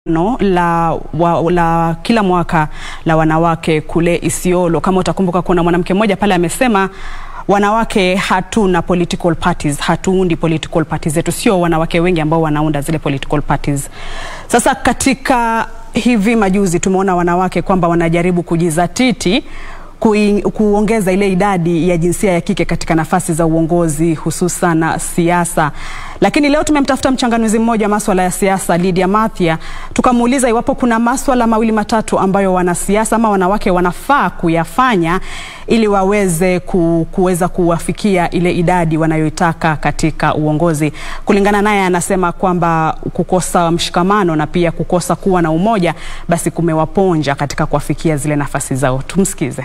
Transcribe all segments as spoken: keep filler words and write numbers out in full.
No, la, wa, la kila mwaka la wanawake kule Isiolo. Kama utakumbuka kuna mwanamke mmoja pale amesema wanawake hatuna political parties, hatuundi political parties zetu, sio wanawake wengi ambao wanaunda zile political parties. Sasa katika hivi majuzi tumeona wanawake kwamba wanajaribu kujizatiti Kui, kuongeza ile idadi ya jinsia ya kike katika nafasi za uongozi hususan siasa. Lakini leo tumemtafuta mchanganuzi mmoja masuala ya siasa, Lydia Mathia, tukamuuliza iwapo kuna masuala mawili matatu ambayo wanasiasa ama wanawake wanafaa kuyafanya ili waweze ku, kuweza kuwafikia ile idadi wanayoitaka katika uongozi. Kulingana naye anasema kwamba kukosa mshikamano na pia kukosa kuwa na umoja basi kumewaponja katika kuwafikia zile nafasi zao. Tumsikize.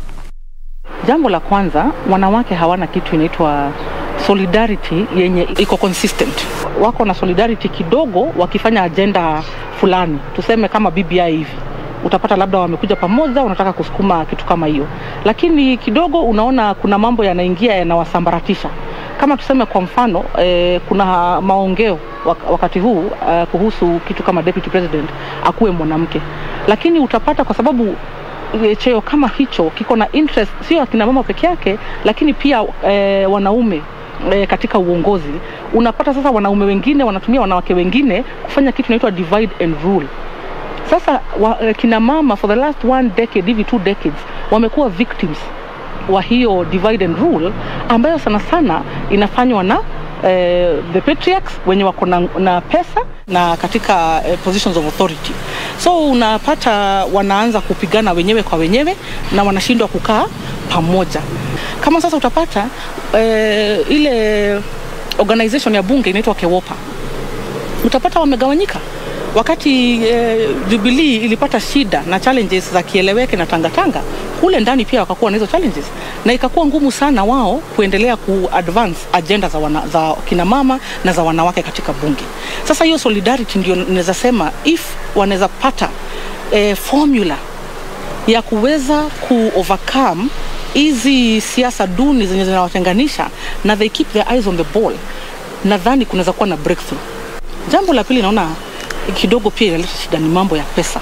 Jambo la kwanza, wanawake hawana kitu inaitwa solidarity yenye iko consistent. Wako na solidarity kidogo wakifanya agenda fulani. Tuseme kama B B I hivi. Utapata labda wamekuja pamoja, wanataka kusukuma kitu kama hiyo. Lakini kidogo unaona kuna mambo yanaingia yanawasambaratisha. Kama tuseme kwa mfano, eh, kuna maongeo wakati huu eh, kuhusu kitu kama deputy president akuwe mwanamke. Lakini utapata kwa sababu cheo kama hicho kiko na interest sio akina mama peke yake, lakini pia e, wanaume e, katika uongozi. Unapata sasa wanaume wengine wanatumia wanawake wengine kufanya kitu inaitwa divide and rule. Sasa wa, e, kina mama for the last one decade, hivi two decades wamekuwa victims wa hiyo divide and rule ambayo sana sana inafanywa na eh, the patriarchs wenye wako na, na pesa na katika eh, positions of authority. So unapata wanaanza kupigana wenyewe kwa wenyewe na wanashindwa kukaa pamoja. Kama sasa utapata eh, ile organization ya bunge inaitwa Kewopa. Utapata wamegawanyika. Wakati eh, Jubilee ilipata shida na challenges za kieleweke na tangatanga, kule ndani pia wakakuwa na hizo challenges na ikakuwa ngumu sana wao kuendelea ku-advance agenda za, wana, za kina mama na za wanawake katika bunge. Sasa hiyo solidarity ndio naweza sema if wanaweza pata eh, formula ya kuweza ku-overcome hizi siasa duni zenye zinawatenganisha na they keep their eyes on the ball, nadhani kunaweza kuwa na breakthrough. Jambo la pili naona kidogo pia inaleta shida ni mambo ya pesa.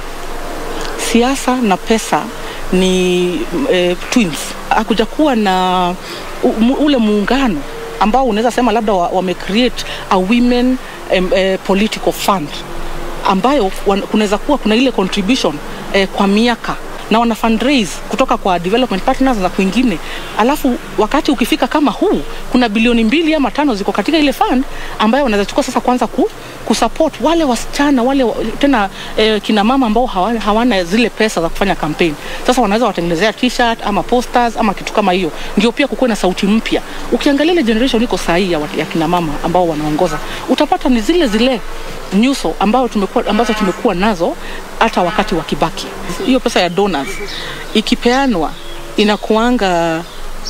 Siasa na pesa ni e, twins. Hakuja kuwa na u, ule muungano ambao unaweza sema labda wame create a women um, uh, political fund ambayo kunaweza kuwa kuna ile contribution uh, kwa miaka na wana fundraise kutoka kwa development partners na kwingine. Alafu wakati ukifika kama huu kuna bilioni mbili ama tano ziko katika ile fund ambayo wanaweza chukua sasa kwanza ku kusupport wale wasichana wale tena eh, kina mama ambao hawana, hawana zile pesa za kufanya campaign. Sasa wanaweza watengenezea t-shirt ama posters ama kitu kama hiyo. Ndio pia kukuwe na sauti mpya. Ukiangalia ile generation iko sahihi ya, ya kina mama ambao wanaongoza, utapata ni zile zile nyuso ambao tumekuwa ambazo tumekuwa nazo hata wakati wa Kibaki. Hiyo pesa ya donors ikipeanwa inakuanga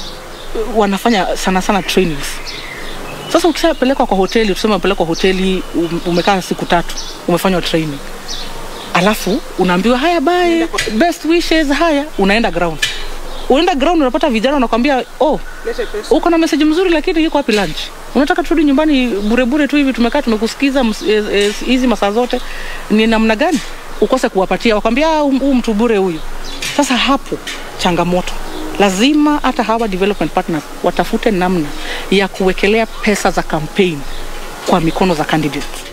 wanafanya sana sana trainings. Sasa ukishapelekwa kwa hoteli, tuseme umepelekwa hoteli umekaa siku tatu, umefanywa training. Alafu unaambiwa haya bye, best wishes, haya unaenda ground. Unaenda ground unapata vijana wanakuambia, "Oh, uko na message mzuri lakini yuko wapi lunch? Unataka turudi nyumbani bure bure tu hivi tumekaa tumekusikiza hizi masaa zote. Ni namna gani?" Ukose kuwapatia, wakwambia huyu mtu bure huyu. Sasa hapo changamoto. Lazima hata hawa development partners watafute namna ya kuwekelea pesa za campaign kwa mikono za candidates.